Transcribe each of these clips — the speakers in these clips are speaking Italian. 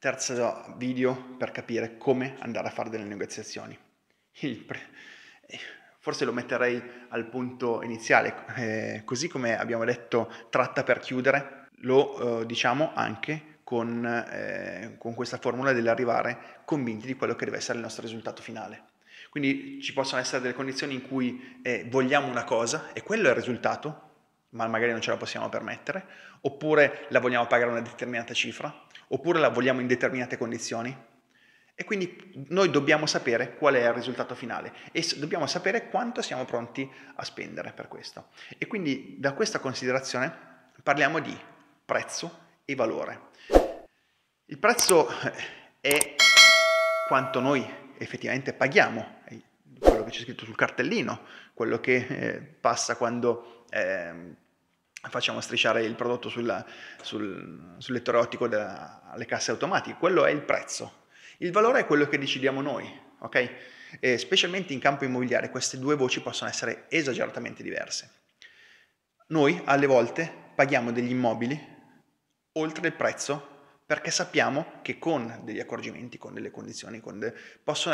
Terzo video per capire come andare a fare delle negoziazioni. Forse lo metterei al punto iniziale, così come abbiamo detto tratta per chiudere, lo diciamo anche con questa formula dell'arrivare convinti di quello che deve essere il nostro risultato finale. Quindi ci possono essere delle condizioni in cui vogliamo una cosa e quello è il risultato, ma magari non ce la possiamo permettere, oppure la vogliamo pagare una determinata cifra, oppure la vogliamo in determinate condizioni. E quindi noi dobbiamo sapere qual è il risultato finale e dobbiamo sapere quanto siamo pronti a spendere per questo. E quindi da questa considerazione parliamo di prezzo e valore. Il prezzo è quanto noi effettivamente paghiamo, è quello che c'è scritto sul cartellino, quello che passa quando facciamo strisciare il prodotto sul lettore ottico alle casse automatiche, quello è il prezzo. Il valore è quello che decidiamo noi, ok? E specialmente in campo immobiliare queste due voci possono essere esageratamente diverse. Noi alle volte paghiamo degli immobili oltre il prezzo perché sappiamo che con degli accorgimenti, con delle condizioni, possono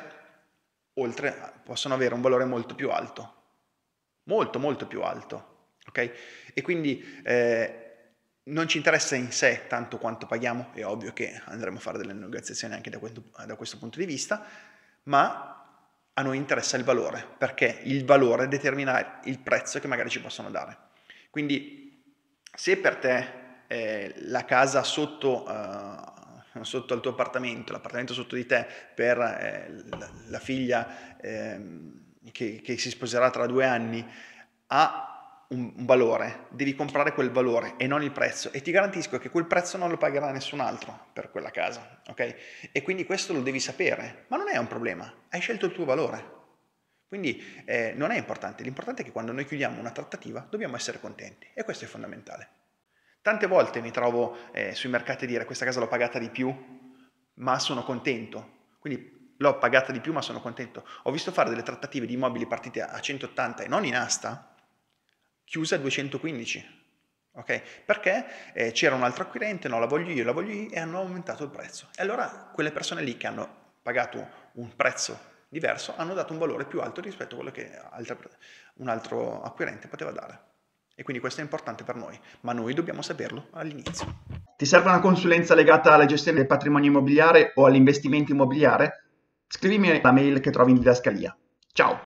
avere un valore molto più alto, molto più alto. Okay? E quindi non ci interessa in sé tanto quanto paghiamo, è ovvio che andremo a fare delle negoziazioni anche da questo punto di vista, ma a noi interessa il valore, perché il valore determina il prezzo che magari ci possono dare. Quindi se per te la casa sotto al tuo appartamento, l'appartamento sotto di te per la figlia che si sposerà tra 2 anni ha un valore, devi comprare quel valore e non il prezzo, e ti garantisco che quel prezzo non lo pagherà nessun altro per quella casa, ok? E quindi questo lo devi sapere, ma non è un problema, hai scelto il tuo valore. Quindi non è importante, l'importante è che quando noi chiudiamo una trattativa dobbiamo essere contenti, e questo è fondamentale. Tante volte mi trovo sui mercati a dire questa casa l'ho pagata di più, ma sono contento. Quindi l'ho pagata di più ma sono contento. Ho visto fare delle trattative di immobili partite a 180 e non in asta, chiuse a 215, ok? Perché c'era un altro acquirente, no, la voglio io, e hanno aumentato il prezzo. E allora quelle persone lì che hanno pagato un prezzo diverso hanno dato un valore più alto rispetto a quello che un altro acquirente poteva dare. E quindi questo è importante per noi, ma noi dobbiamo saperlo all'inizio. Ti serve una consulenza legata alla gestione del patrimonio immobiliare o all'investimento immobiliare? Scrivimi la mail che trovi in didascalia. Ciao!